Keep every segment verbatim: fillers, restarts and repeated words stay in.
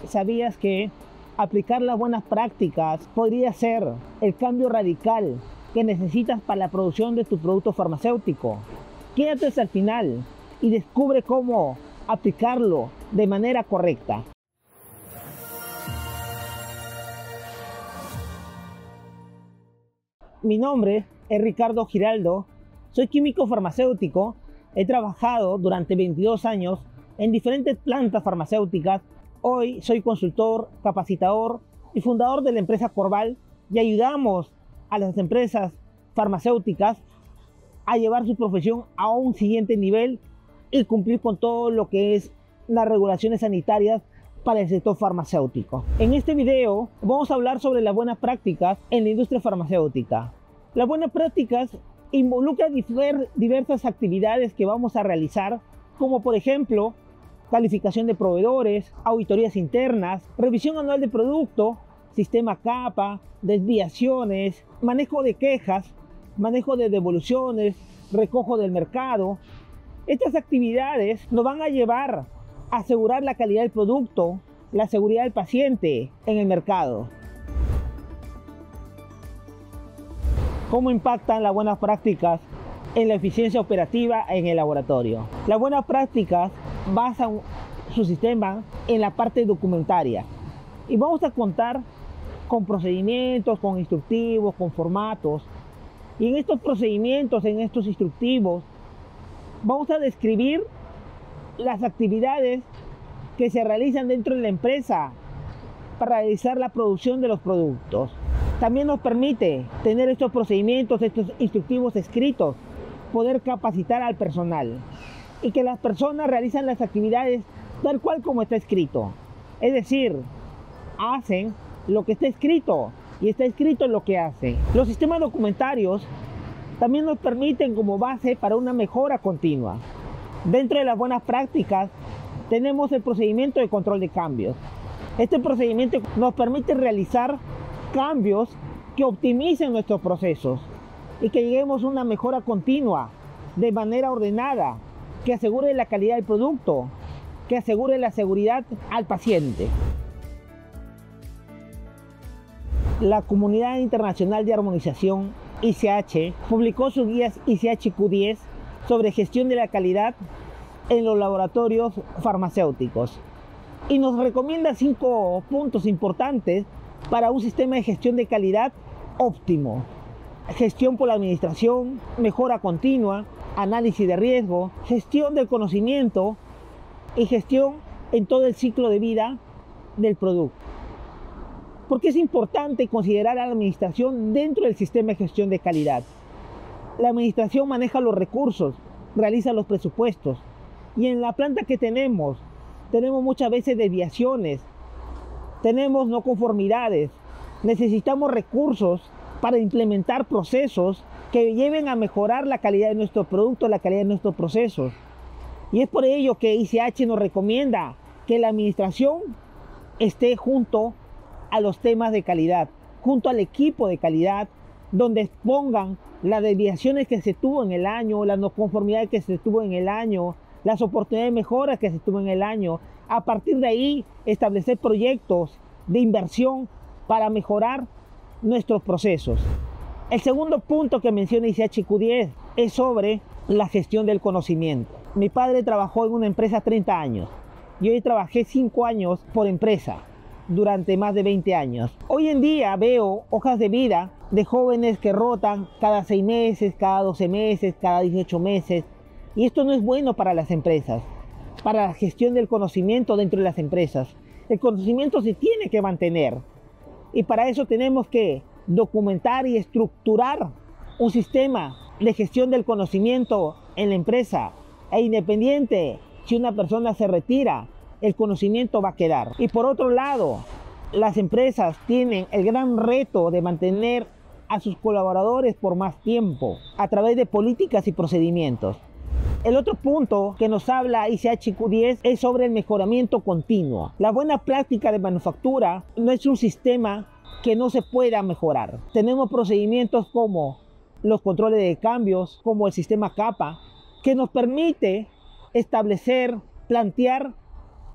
¿Sabías que aplicar las buenas prácticas podría ser el cambio radical que necesitas para la producción de tu producto farmacéutico? Quédate hasta el final y descubre cómo aplicarlo de manera correcta. Mi nombre es Ricardo Giraldo, soy químico farmacéutico, he trabajado durante veintidós años en diferentes plantas farmacéuticas. Hoy soy consultor, capacitador y fundador de la empresa Corval y ayudamos a las empresas farmacéuticas a llevar su profesión a un siguiente nivel y cumplir con todo lo que es las regulaciones sanitarias para el sector farmacéutico. En este video vamos a hablar sobre las buenas prácticas en la industria farmacéutica. Las buenas prácticas involucran diversas actividades que vamos a realizar, como por ejemplo calificación de proveedores, auditorías internas, revisión anual de producto, sistema CAPA, desviaciones, manejo de quejas, manejo de devoluciones, recojo del mercado. Estas actividades nos van a llevar a asegurar la calidad del producto, la seguridad del paciente en el mercado. ¿Cómo impactan las buenas prácticas en la eficiencia operativa en el laboratorio? Las buenas prácticas basan su sistema en la parte documentaria y vamos a contar con procedimientos, con instructivos, con formatos, y en estos procedimientos, en estos instructivos vamos a describir las actividades que se realizan dentro de la empresa para realizar la producción de los productos. También nos permite tener estos procedimientos, estos instructivos escritos, poder capacitar al personal y que las personas realizan las actividades tal cual como está escrito. Es decir, hacen lo que está escrito y está escrito lo que hacen. Los sistemas documentarios también nos permiten como base para una mejora continua. Dentro de las buenas prácticas tenemos el procedimiento de control de cambios. Este procedimiento nos permite realizar cambios que optimicen nuestros procesos y que lleguemos a una mejora continua de manera ordenada, que asegure la calidad del producto, que asegure la seguridad al paciente. La Comunidad Internacional de Armonización, I C H, publicó sus guías I C H Q diez sobre gestión de la calidad en los laboratorios farmacéuticos y nos recomienda cinco puntos importantes para un sistema de gestión de calidad óptimo: gestión por la administración, mejora continua, análisis de riesgo, gestión del conocimiento y gestión en todo el ciclo de vida del producto. ¿Por qué es importante considerar a la administración dentro del sistema de gestión de calidad? La administración maneja los recursos, realiza los presupuestos y en la planta que tenemos, tenemos muchas veces desviaciones, tenemos no conformidades, necesitamos recursos para implementar procesos que lleven a mejorar la calidad de nuestro producto, la calidad de nuestros procesos. Y es por ello que I C H nos recomienda que la administración esté junto a los temas de calidad, junto al equipo de calidad, donde expongan las desviaciones que se tuvo en el año, las no conformidades que se tuvo en el año, las oportunidades de mejora que se tuvo en el año. A partir de ahí, establecer proyectos de inversión para mejorar nuestros procesos. El segundo punto que menciona I C H Q diez es sobre la gestión del conocimiento. Mi padre trabajó en una empresa treinta años. Yo hoy trabajé cinco años por empresa durante más de veinte años. Hoy en día veo hojas de vida de jóvenes que rotan cada seis meses, cada doce meses, cada dieciocho meses. Y esto no es bueno para las empresas, para la gestión del conocimiento dentro de las empresas. El conocimiento se tiene que mantener. Y para eso tenemos que documentar y estructurar un sistema de gestión del conocimiento en la empresa. E independiente si una persona se retira, el conocimiento va a quedar. Y por otro lado, las empresas tienen el gran reto de mantener a sus colaboradores por más tiempo a través de políticas y procedimientos. El otro punto que nos habla I C H Q diez es sobre el mejoramiento continuo. La buena práctica de manufactura no es un sistema que no se pueda mejorar. Tenemos procedimientos como los controles de cambios, como el sistema CAPA, que nos permite establecer, plantear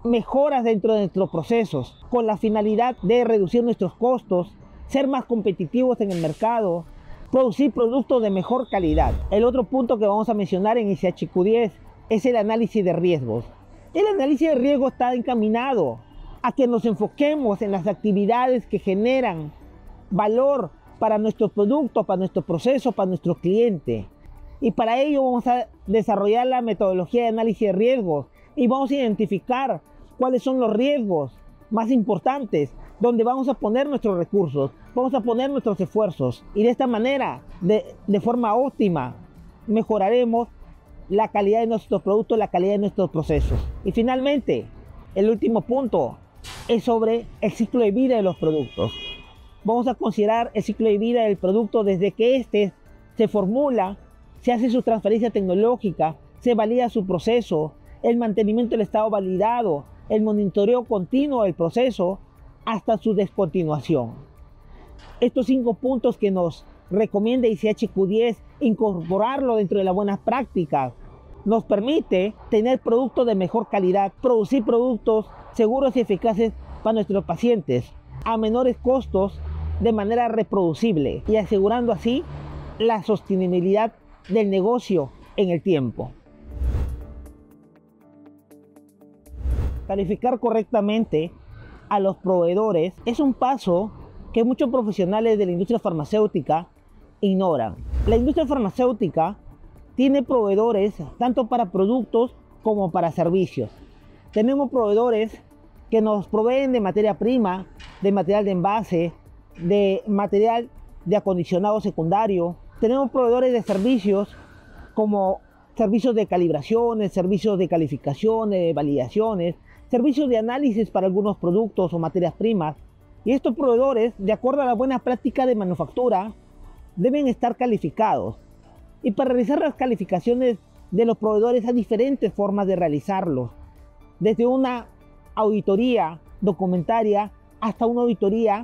mejoras dentro de nuestros procesos con la finalidad de reducir nuestros costos, ser más competitivos en el mercado, producir productos de mejor calidad. El otro punto que vamos a mencionar en I C H Q diez es el análisis de riesgos. El análisis de riesgo está encaminado a que nos enfoquemos en las actividades que generan valor para nuestros productos, para nuestros procesos, para nuestros clientes. Y para ello vamos a desarrollar la metodología de análisis de riesgos y vamos a identificar cuáles son los riesgos más importantes, donde vamos a poner nuestros recursos, vamos a poner nuestros esfuerzos y de esta manera, de, de forma óptima, mejoraremos la calidad de nuestros productos, la calidad de nuestros procesos. Y finalmente, el último punto es sobre el ciclo de vida de los productos. Vamos a considerar el ciclo de vida del producto desde que éste se formula, se hace su transferencia tecnológica, se valida su proceso, el mantenimiento del estado validado, el monitoreo continuo del proceso hasta su descontinuación. Estos cinco puntos que nos recomienda I C H Q diez incorporarlo dentro de las buenas prácticas nos permite tener productos de mejor calidad, producir productos seguros y eficaces para nuestros pacientes a menores costos de manera reproducible y asegurando así la sostenibilidad del negocio en el tiempo. Calificar correctamente a los proveedores es un paso que muchos profesionales de la industria farmacéutica ignoran. La industria farmacéutica tiene proveedores tanto para productos como para servicios. Tenemos proveedores que nos proveen de materia prima, de material de envase, de material de acondicionado secundario. Tenemos proveedores de servicios como servicios de calibraciones, servicios de calificaciones, de validaciones, servicios de análisis para algunos productos o materias primas. Y estos proveedores, de acuerdo a la buena práctica de manufactura, deben estar calificados. Y para realizar las calificaciones de los proveedores hay diferentes formas de realizarlo. Desde una auditoría documentaria hasta una auditoría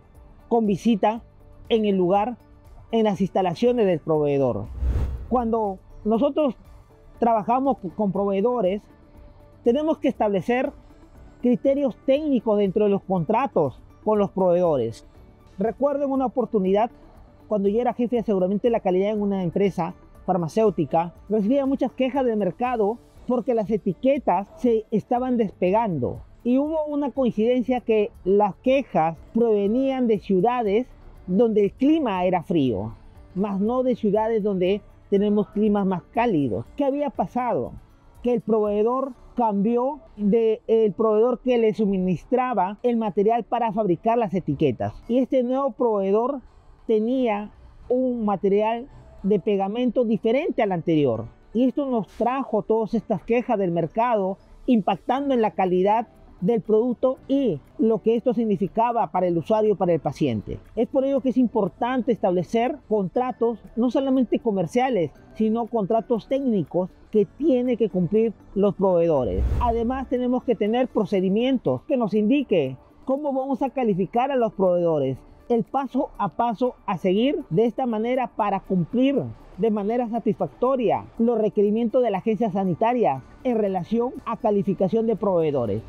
con visita en el lugar, en las instalaciones del proveedor. Cuando nosotros trabajamos con proveedores, tenemos que establecer criterios técnicos dentro de los contratos con los proveedores. Recuerdo en una oportunidad, cuando yo era jefe de aseguramiento de la calidad en una empresa farmacéutica, recibía muchas quejas del mercado porque las etiquetas se estaban despegando. Y hubo una coincidencia que las quejas provenían de ciudades donde el clima era frío, más no de ciudades donde tenemos climas más cálidos. ¿Qué había pasado? Que el proveedor cambió del proveedor que le suministraba el material para fabricar las etiquetas. Y este nuevo proveedor tenía un material de pegamento diferente al anterior. Y esto nos trajo todas estas quejas del mercado, impactando en la calidad del producto y lo que esto significaba para el usuario, para el paciente. Es por ello que es importante establecer contratos no solamente comerciales, sino contratos técnicos que tienen que cumplir los proveedores. Además, tenemos que tener procedimientos que nos indique cómo vamos a calificar a los proveedores, el paso a paso a seguir de esta manera para cumplir de manera satisfactoria los requerimientos de la agencia sanitaria en relación a calificación de proveedores.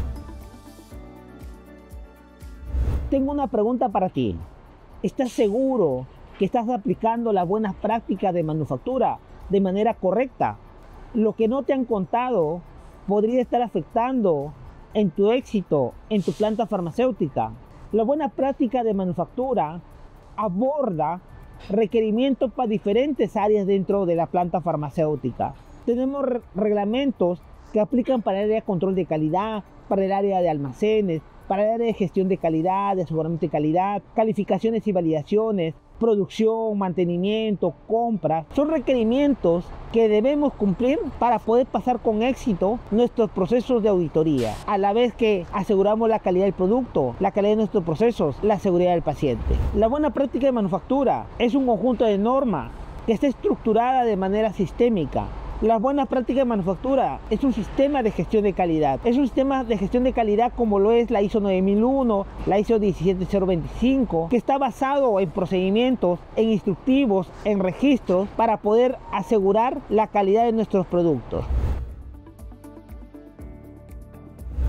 Tengo una pregunta para ti. ¿Estás seguro que estás aplicando las buenas prácticas de manufactura de manera correcta? Lo que no te han contado podría estar afectando en tu éxito en tu planta farmacéutica. La buena práctica de manufactura aborda requerimientos para diferentes áreas dentro de la planta farmacéutica. Tenemos re reglamentos que aplican para el área de control de calidad, para el área de almacenes, para el área de gestión de calidad, de aseguramiento de calidad, calificaciones y validaciones, producción, mantenimiento, compras. Son requerimientos que debemos cumplir para poder pasar con éxito nuestros procesos de auditoría, a la vez que aseguramos la calidad del producto, la calidad de nuestros procesos, la seguridad del paciente. La buena práctica de manufactura es un conjunto de normas que está estructurada de manera sistémica. La buena práctica de manufactura es un sistema de gestión de calidad. Es un sistema de gestión de calidad como lo es la I S O nueve mil uno, la I S O diecisiete cero veinticinco, que está basado en procedimientos, en instructivos, en registros para poder asegurar la calidad de nuestros productos.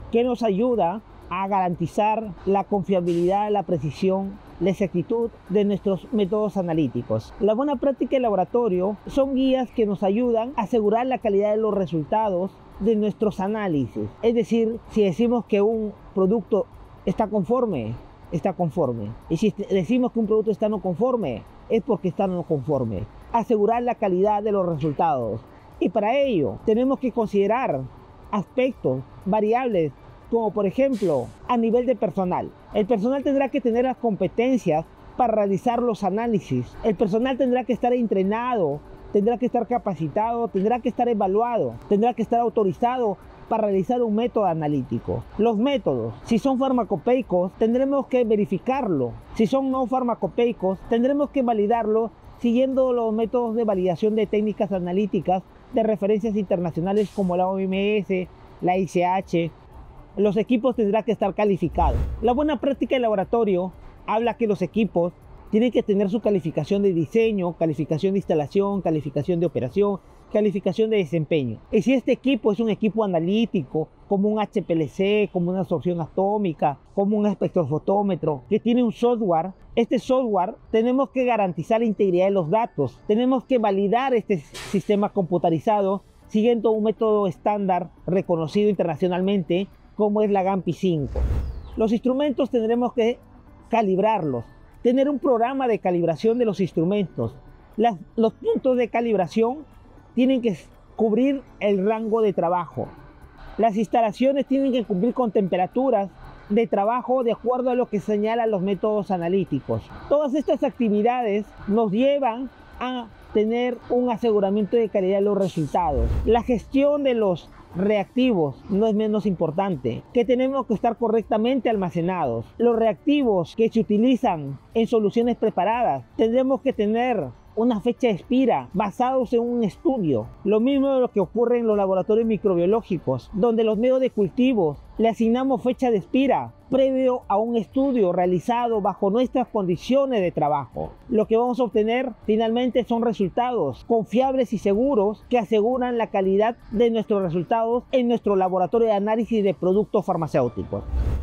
que nos ayuda a garantizar la confiabilidad, la precisión, la exactitud de nuestros métodos analíticos. La buena práctica de laboratorio son guías que nos ayudan a asegurar la calidad de los resultados de nuestros análisis. Es decir, si decimos que un producto está conforme, está conforme. Y si decimos que un producto está no conforme, es porque está no conforme. Asegurar la calidad de los resultados. Y para ello tenemos que considerar aspectos, variables, como por ejemplo a nivel de personal. El personal tendrá que tener las competencias para realizar los análisis. El personal tendrá que estar entrenado, tendrá que estar capacitado, tendrá que estar evaluado, tendrá que estar autorizado para realizar un método analítico. Los métodos, si son farmacopeicos, tendremos que verificarlo. Si son no farmacopeicos, tendremos que validarlo siguiendo los métodos de validación de técnicas analíticas de referencias internacionales como la O M S, la I C H. Los equipos tendrán que estar calificados. La buena práctica de laboratorio habla que los equipos tienen que tener su calificación de diseño, calificación de instalación, calificación de operación, calificación de desempeño. Y si este equipo es un equipo analítico, como un H P L C, como una absorción atómica, como un espectrofotómetro, que tiene un software, este software tenemos que garantizar la integridad de los datos. Tenemos que validar este sistema computarizado siguiendo un método estándar reconocido internacionalmente, como es la GAMPI cinco. Los instrumentos tendremos que calibrarlos, tener un programa de calibración de los instrumentos. Las, los puntos de calibración tienen que cubrir el rango de trabajo. Las instalaciones tienen que cumplir con temperaturas de trabajo de acuerdo a lo que señalan los métodos analíticos. Todas estas actividades nos llevan a tener un aseguramiento de calidad de los resultados. La gestión de los reactivos no es menos importante, que tenemos que estar correctamente almacenados. Los reactivos que se utilizan en soluciones preparadas tendremos que tener una fecha de expira basados en un estudio. Lo mismo de lo que ocurre en los laboratorios microbiológicos, donde los medios de cultivo le asignamos fecha de expira previo a un estudio realizado bajo nuestras condiciones de trabajo. Lo que vamos a obtener finalmente son resultados confiables y seguros que aseguran la calidad de nuestros resultados en nuestro laboratorio de análisis de productos farmacéuticos.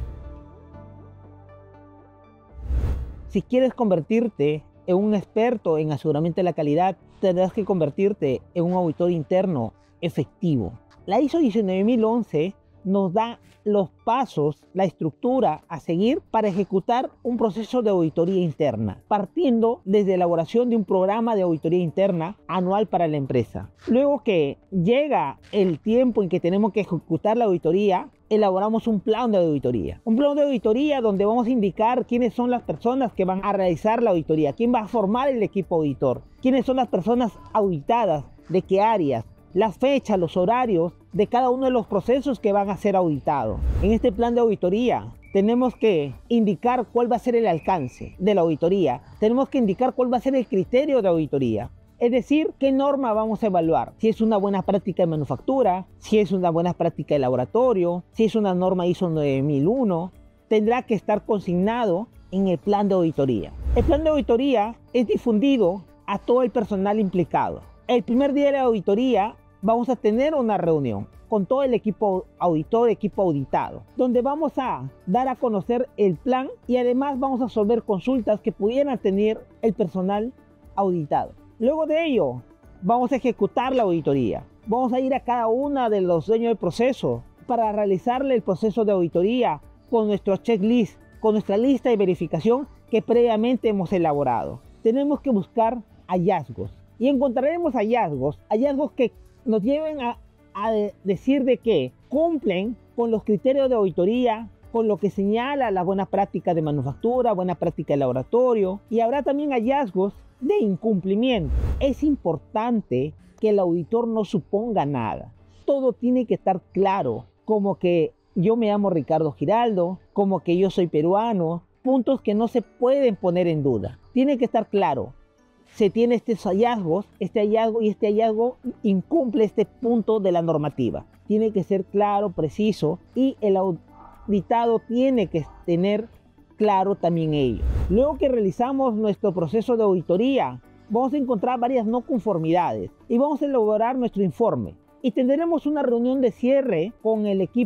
Si quieres convertirte en un experto en aseguramiento de la calidad, tendrás que convertirte en un auditor interno efectivo. La I S O diecinueve mil once nos da los pasos, la estructura a seguir para ejecutar un proceso de auditoría interna, partiendo desde la elaboración de un programa de auditoría interna anual para la empresa. Luego que llega el tiempo en que tenemos que ejecutar la auditoría, elaboramos un plan de auditoría. Un plan de auditoría donde vamos a indicar quiénes son las personas que van a realizar la auditoría, quién va a formar el equipo auditor, quiénes son las personas auditadas, de qué áreas, las fechas, los horarios de cada uno de los procesos que van a ser auditados. En este plan de auditoría tenemos que indicar cuál va a ser el alcance de la auditoría, tenemos que indicar cuál va a ser el criterio de auditoría. Es decir, qué norma vamos a evaluar, si es una buena práctica de manufactura, si es una buena práctica de laboratorio, si es una norma I S O nueve mil uno, tendrá que estar consignado en el plan de auditoría. El plan de auditoría es difundido a todo el personal implicado. El primer día de la auditoría vamos a tener una reunión con todo el equipo auditor, equipo auditado, donde vamos a dar a conocer el plan y además vamos a resolver consultas que pudieran tener el personal auditado. Luego de ello, vamos a ejecutar la auditoría. Vamos a ir a cada uno de los dueños del proceso para realizarle el proceso de auditoría con nuestro checklist, con nuestra lista de verificación que previamente hemos elaborado. Tenemos que buscar hallazgos y encontraremos hallazgos, hallazgos que nos lleven a, a decir de que cumplen con los criterios de auditoría, con lo que señala la buena práctica de manufactura, buena práctica de laboratorio, y habrá también hallazgos de incumplimiento. Es importante que el auditor no suponga nada. Todo tiene que estar claro, como que yo me llamo Ricardo Giraldo, como que yo soy peruano, puntos que no se pueden poner en duda. Tiene que estar claro. Se tiene estos hallazgos, este hallazgo y este hallazgo incumple este punto de la normativa. Tiene que ser claro, preciso, y el auditado tiene que tener claro también ello. Luego que realizamos nuestro proceso de auditoría, vamos a encontrar varias no conformidades y vamos a elaborar nuestro informe. Y tendremos una reunión de cierre con el equipo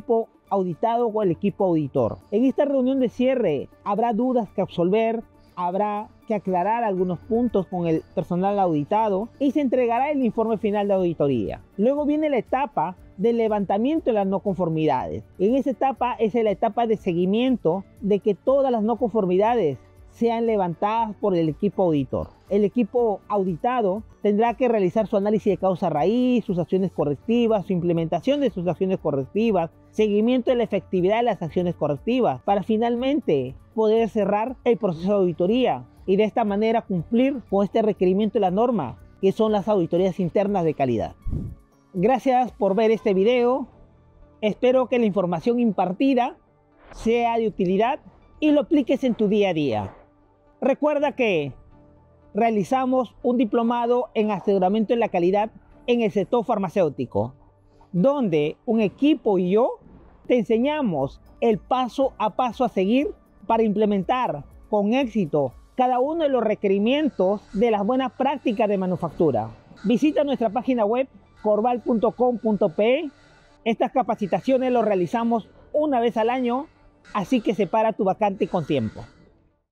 auditado o el equipo auditor. En esta reunión de cierre habrá dudas que absolver, habrá que aclarar algunos puntos con el personal auditado y se entregará el informe final de auditoría. Luego viene la etapa del levantamiento de las no conformidades. En esa etapa es la etapa de seguimiento de que todas las no conformidades sean levantadas por el equipo auditor. El equipo auditado tendrá que realizar su análisis de causa raíz, sus acciones correctivas, su implementación de sus acciones correctivas, seguimiento de la efectividad de las acciones correctivas, para finalmente poder cerrar el proceso de auditoría y de esta manera cumplir con este requerimiento de la norma, que son las auditorías internas de calidad. Gracias por ver este video. Espero que la información impartida sea de utilidad y lo apliques en tu día a día. Recuerda que realizamos un diplomado en aseguramiento de la calidad en el sector farmacéutico, donde un equipo y yo te enseñamos el paso a paso a seguir para implementar con éxito cada uno de los requerimientos de las buenas prácticas de manufactura. Visita nuestra página web corval punto com punto pe. Estas capacitaciones las realizamos una vez al año, así que separa tu vacante con tiempo.